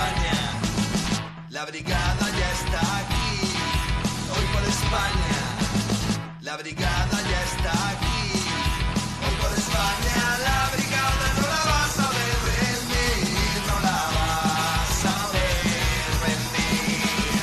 España, la brigada ya está aquí. Hoy por España, la brigada ya está aquí. Hoy por España, la brigada no la vas a ver rendir, no la vas a ver rendir.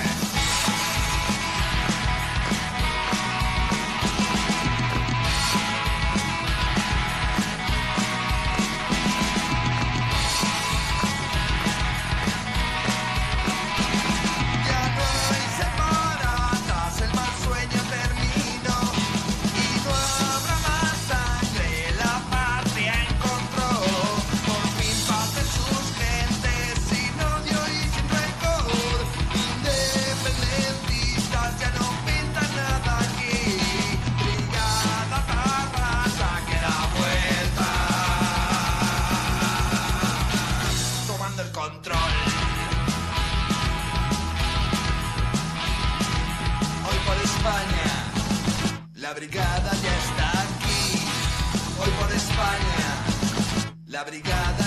Ya no hay separatas, el mal sueño terminó y no habrá más sangre, la patria encontró por fin paz en sus gentes, sin odio y sin rencor. Independentistas ya no pintan nada aquí, brigada Tarrasa que da vuelta, tomando el control. Hoy por España, la brigada ya está aquí. Hoy por España, la brigada